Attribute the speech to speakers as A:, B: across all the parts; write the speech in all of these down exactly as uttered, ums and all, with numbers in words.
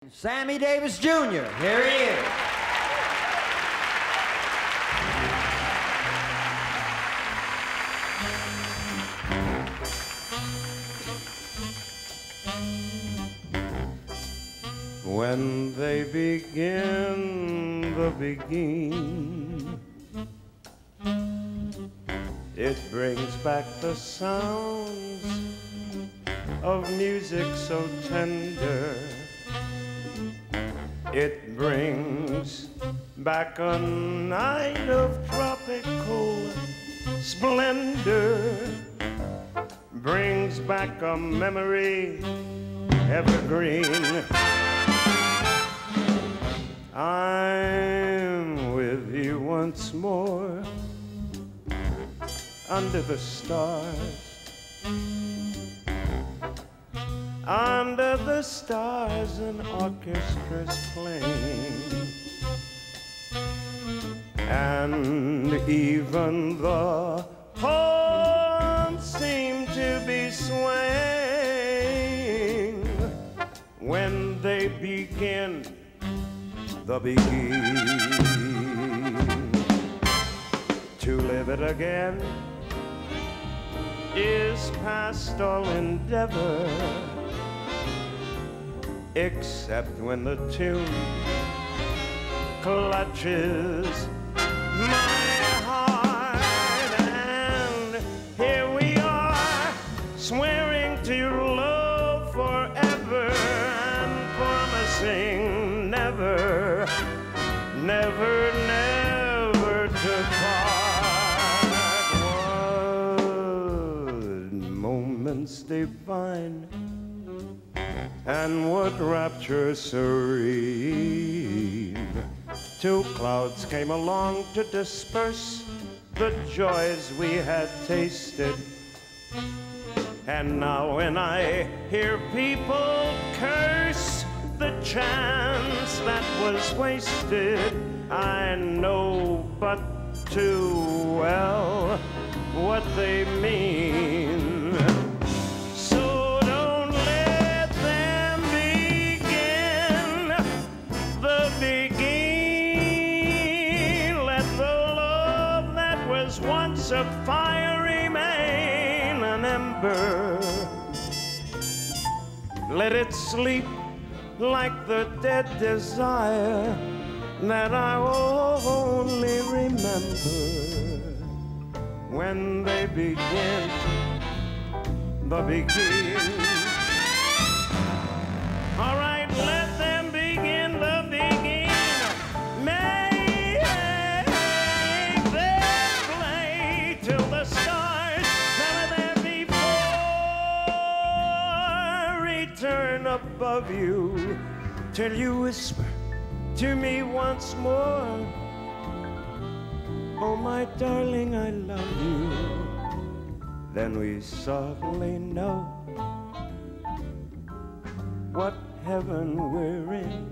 A: Sammy Davis Junior Here he is.
B: When they begin the Beguine, it brings back the sounds of music so tender. It brings back a night of tropical splendor, brings back a memory evergreen. I'm with you once more under the stars, under the stars an orchestra's playing, and even the horns seem to be swaying when they begin the Beguine. To live it again is past all endeavor, except when the tune clutches my heart. And here we are, swearing to love forever and promising never, never, never to part. What moments divine, and what rapture serene, till clouds came along to disperse the joys we had tasted. And now when I hear people curse the chance that was wasted, I know but too well what they mean. So don't let them begin the Beguine. Let the love that was once a fire remain an ember. Let it sleep like the dead desire that I only remember when they begin the Beguine. All right, let them begin the Beguine. Make them play till the stars never there before return above you, till you whisper to me once more, oh my darling, I love you. Then we softly know what heaven we're in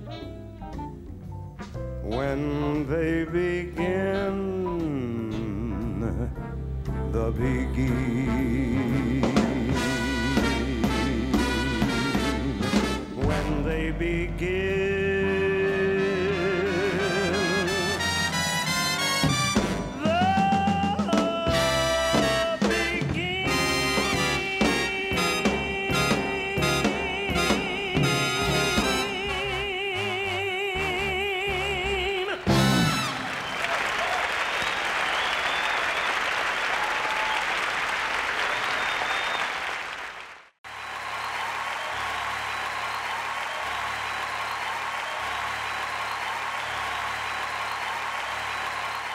B: when they begin the Beguine. When they begin